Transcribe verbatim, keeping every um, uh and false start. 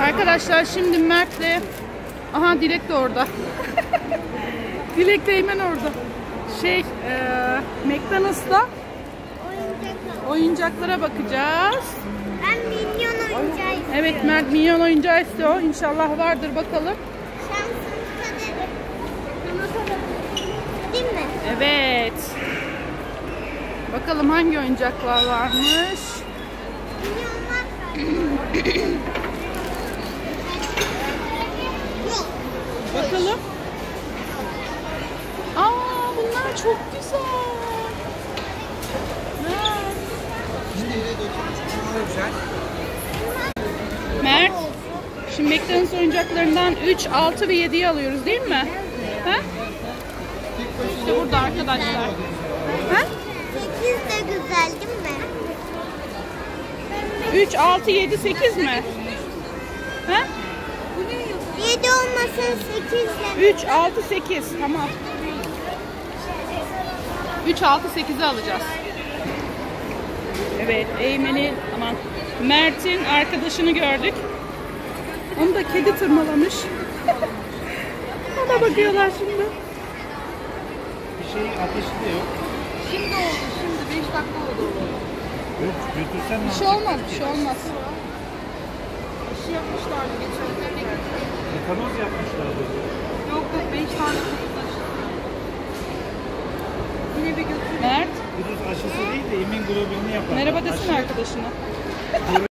Arkadaşlar şimdi Mert'le, aha Dilek de orada. Dilek de hemen orada. Şey, e, McDonald's'ta oyuncaklara bakacağız. Ben minyon oyuncağı istiyorum. Evet, Mert minyon oyuncağı istiyor. İnşallah vardır, bakalım. Şansımız kader. Değil mi? Evet. Bakalım hangi oyuncaklar varmış. Minyonlar yok. Bakalım. Aa, bunlar çok güzel. Mert, şimdi McDonald's oyuncaklarından üç, altı ve yediyi alıyoruz değil mi? Ha? İşte burada arkadaşlar. Ha? sekiz de güzel değil mi? üç, altı, yedi, sekiz mi? Ha? yedi olmasın sekiz de. üç, altı, sekiz. Tamam. üç, altı, sekizi alacağız. Evet, Eymen'in, aman Mert'in arkadaşını gördük. Onu da kedi tırmalamış. Ona bakıyorlar şimdi. Bir şey ateşi de yok. Şimdi oldu, şimdi beş dakika oldu. Yok, götürsen ne Bir şey olmaz, bir şey olmaz. Aşı yapmışlardı geçen sene. Yıkanoz yapmışlardı. Yok yok beş tane kuduz aşısı. Yine bir götür. Mert, Kuduz aşısı değil de immün globulini yapar. merhaba desene Aşı- arkadaşına.